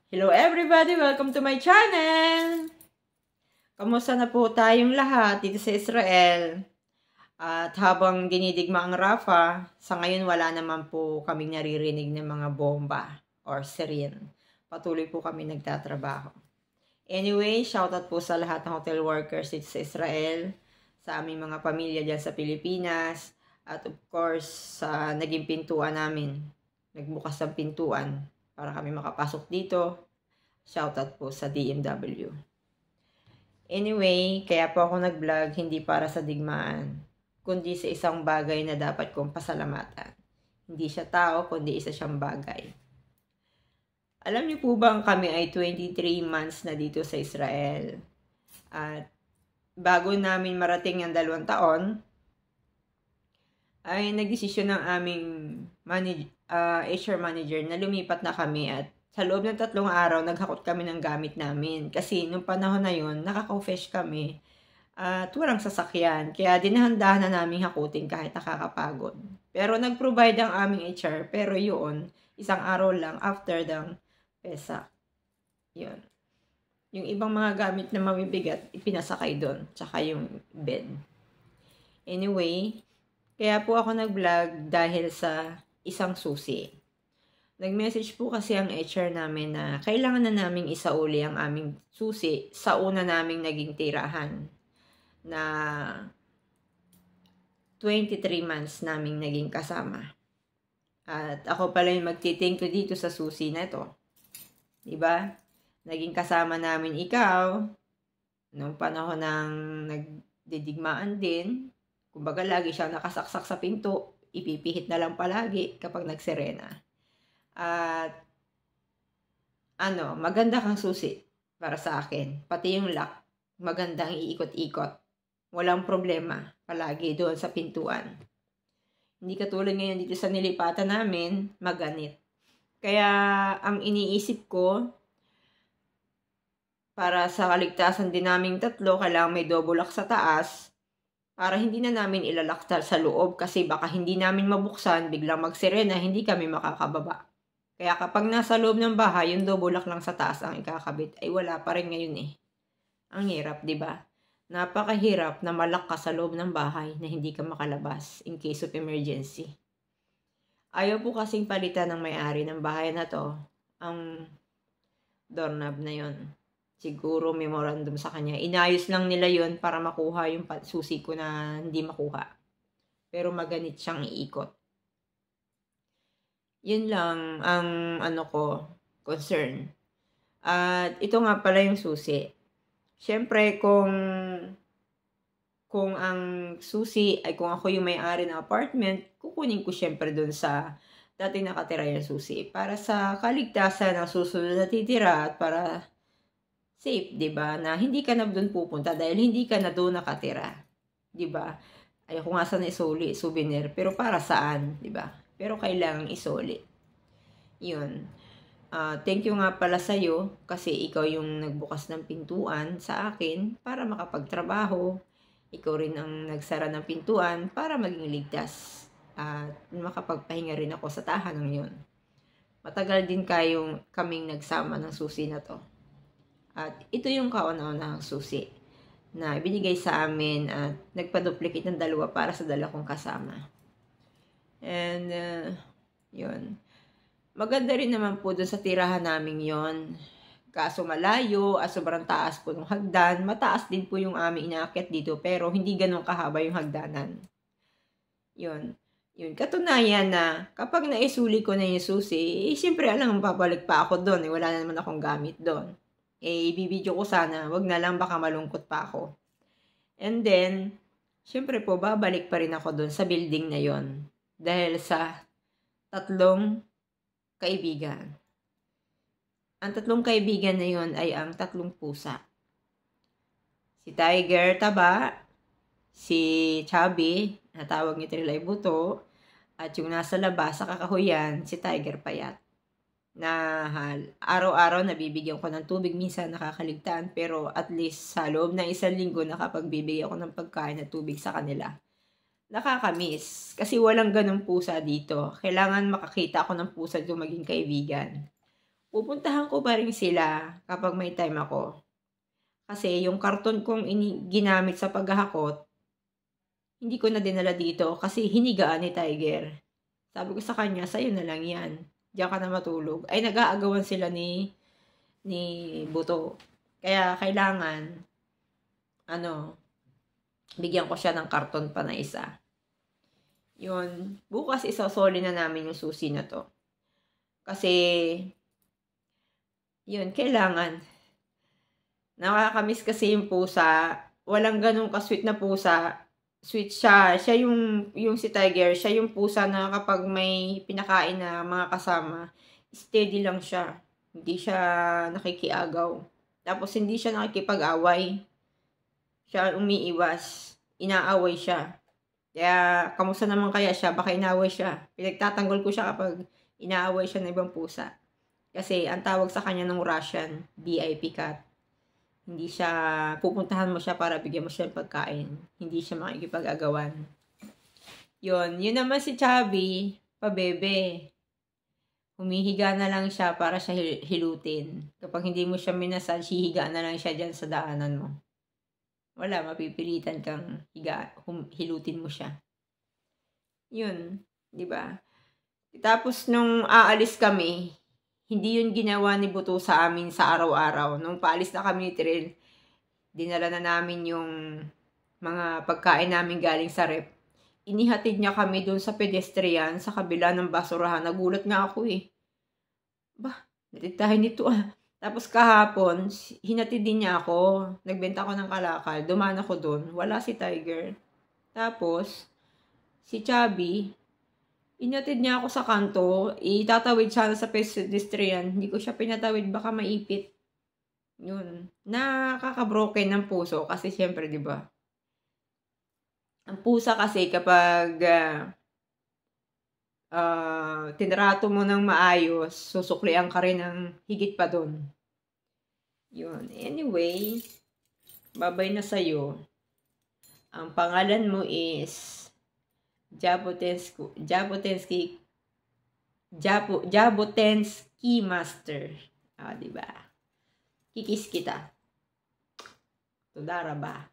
Hello everybody! Welcome to my channel! Kamusta na po tayong lahat dito sa Israel? At habang dinidigma ang Rafah, sa ngayon wala naman po kaming naririnig ng mga bomba or siren. Patuloy po kami nagtatrabaho. Anyway, shoutout po sa lahat ng hotel workers dito sa Israel, sa aming mga pamilya dyan sa Pilipinas, at of course, sa naging pintuan namin. Nagbukas ng pintuan para kami makapasok dito. Shoutout po sa DMW. Anyway, kaya po ako nag-vlog hindi para sa digmaan, kundi sa isang bagay na dapat kong pasalamatan. Hindi siya tao, kundi isa siyang bagay. Alam niyo po bang kami ay 23 months na dito sa Israel? At bago namin marating ang 2 taon, ay nagdesisyon ng aming HR manager na lumipat na kami at sa loob ng 3 araw, naghakot kami ng gamit namin. Kasi nung panahon na yun, nakaka-fresh kami at walang sasakyan. Kaya dinahandahan na namin hakutin kahit nakakapagod. Pero nag-provide ang aming HR, pero yun, 1 araw lang after ng Pesak. Yun. Yung ibang mga gamit na mabibigat, ipinasakay doon. Tsaka yung bed. Anyway, kaya po ako nag-vlog dahil sa isang susi. Nag-message po kasi ang HR namin na kailangan na naming isauli ang aming susi sa una naming naging tirahan na 23 months naming naging kasama. At ako pala yung magti-thank you dito sa susi na ito. Diba? Naging kasama namin ikaw nung panahon ng nagdidigmaan din. Kumbaga lagi siyang nakasaksak sa pinto, ipipihit na lang palagi kapag nagserena. At maganda kang susi para sa akin. Pati yung lock, magandang iikot-ikot. Walang problema palagi doon sa pintuan. Hindi katulad ngayon dito sa nilipatan namin, maganit. Kaya ang iniisip ko, para sa kaligtasan din naming 3, kailangan may double lock sa taas para hindi na namin ilalak sa loob kasi baka hindi namin mabuksan, biglang magsirena, hindi kami makakababa. Kaya kapag nasa loob ng bahay, yung double lock lang sa taas ang ikakabit, ay wala pa rin ngayon eh. Ang hirap, di ba? Napakahirap na malak ka sa loob ng bahay na hindi ka makalabas in case of emergency. Ayaw po kasing palitan ng may-ari ng bahay na to, ang doorknob na yon. Siguro memorandum sa kanya. Inayos lang nila yon para makuha yung susi ko na hindi makuha. Pero maganit siyang iikot. Yun lang ang concern. At ito nga pala yung susi. Siyempre, kung ang susi ay kung ako yung may-ari ng apartment, kukunin ko siyempre dun sa dati nakatira yung susi. Para sa kaligtasan ng susunod na titira at para safe, 'di ba? Na hindi ka na doon pupunta dahil hindi ka na doon nakatira. 'Di ba? Ayoko nga sana isuli, souvenir, pero para saan, 'di ba? Pero kailangang isuli. 'Yun. Thank you nga pala sa iyo kasi ikaw yung nagbukas ng pintuan sa akin para makapagtrabaho. Ikaw rin ang nagsara ng pintuan para maging ligtas at makapagpahinga rin ako sa tahanang 'yon. Matagal din kaming nagsama ng susi na 'to. At ito yung kauna-unahang susi na binigay sa amin at nagpa-duplicate ng 2 para sa 2 kong kasama. And, yun. Maganda rin naman po doon sa tirahan namin yon. Kaso malayo at sobrang taas po ng hagdan. Mataas din po yung aming inaakyat dito pero hindi ganun kahaba yung hagdanan. Yun. Yun. Katunayan na kapag naisuli ko na yung susi, siyempre alam, babalik pa ako doon. Wala na naman akong gamit doon. Ibibidyo ko sana, wag na lang baka malungkot pa ako. And then, syempre po, babalik pa rin ako doon sa building na yon dahil sa 3 kaibigan. Ang 3 kaibigan na yon ay ang 3 pusa. Si Tiger Taba, si Chubby, na tawag ni Trilay Buto, at yung nasa labas sa kakahuyan, si Tiger Payat. Na araw-araw nabibigyan ko ng tubig, minsan nakakaligtaan, pero at least sa loob ng 1 linggo nakapagbibigay ako ng pagkain at tubig sa kanila. Nakakamiss kasi walang ganong pusa dito. Kailangan makakita ako ng pusa dito maging kaibigan. pupuntahan ko pa rin sila kapag may time ako. Kasi yung karton kong ginamit sa paghahakot, hindi ko na dinala dito kasi hinigaan ni Tiger. Sabi ko sa kanya, sa'yo na lang yan. Diyan ka na matulog. Ay, nag-aagawan sila ni Buto. Kaya kailangan, bigyan ko siya ng karton pa na isa. Yun. Bukas isasoli na namin yung susi na to. Kasi, yun, kailangan. Nakakamiss kasi yung pusa. Walang ganun ka-sweet na pusa. Sweet siya. Siya yung si Tiger, siya yung pusa na kapag may pinakain na mga kasama, steady lang siya. Hindi siya nakikiagaw. Tapos hindi siya nakikipag-away. Siya umiiwas. Inaaway siya. Kaya, kamusta naman kaya siya? Baka inaaway siya. Pinagtatanggol ko siya kapag inaaway siya ng ibang pusa. Kasi, ang tawag sa kanya ng Russian, VIP cat. Hindi siya, pupuntahan mo siya para bigyan mo siya ng pagkain. Hindi siya makikipag-agawan. Yun naman si Chubby, pabebe. Humihiga na lang siya para siya hilutin. Kapag hindi mo siya minasage, hihiga na lang siya dyan sa daanan mo. Wala, mapipilitan kang hilutin mo siya. Yun, di ba? Tapos nung aalis kami, hindi yun ginawa ni Buto sa amin sa araw-araw. Nung paalis na kami ni Tiril, dinala na namin yung mga pagkain namin galing sa rep. Inihatid niya kami dun sa pedestrian, sa kabila ng basurahan. Nagulat nga ako eh. Natid tayo nito ah. Tapos kahapon, hinatid din niya ako. Nagbenta ako ng kalakal. Dumaan ako dun. Wala si Tiger. Tapos, si Chubby, inatid niya ako sa kanto. Itatawid siya sa pedestrian. Hindi ko siya pinatawid. Baka maipit. Yun. Nakaka-broken ng puso. Kasi syempre, di ba? Ang pusa kasi kapag tinrato mo ng maayos, susuklian ka rin ng higit pa dun. Yun. Anyway, babay na sa'yo. Ang pangalan mo is Jabotinsky Master. Diba? Kikis kita. Tudara ba?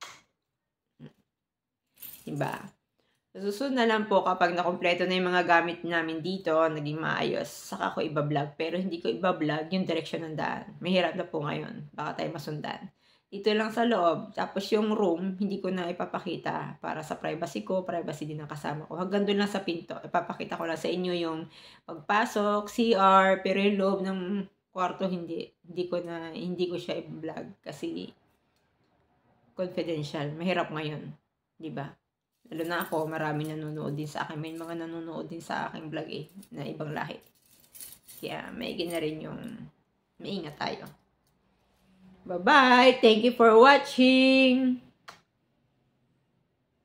Diba? Susunod na lang po kapag nakompleto na yung mga gamit namin dito, naging maayos, saka ko iba-vlog. Pero hindi ko iba-vlog yung direksyon ng daan. Mahirap na po ngayon. Baka tayo masundan. Dito lang sa loob. Tapos yung room, hindi ko na ipapakita para sa privacy ko, privacy din ng kasama ko. Hanggang doon lang sa pinto. Ipapakita ko lang sa inyo yung pagpasok, CR, pero yung loob ng kwarto, hindi ko siya i-vlog kasi confidential. Mahirap ngayon. Diba? Lalo na ako, marami nanonood din sa akin. May mga nanonood din sa aking vlog na ibang lahi. Kaya maigin na rin yung maingat tayo. Bye-bye! Thank you for watching!